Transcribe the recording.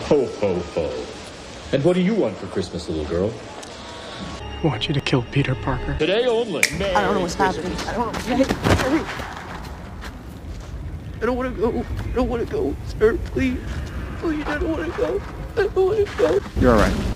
Ho, ho, ho. And what do you want for Christmas, little girl? I want you to kill Peter Parker. Today only. I don't know what's happening. I don't know. Hurry. I don't want to go. I don't want to go. Sir, please. Please, I don't want to go. I don't want to go. You're all right.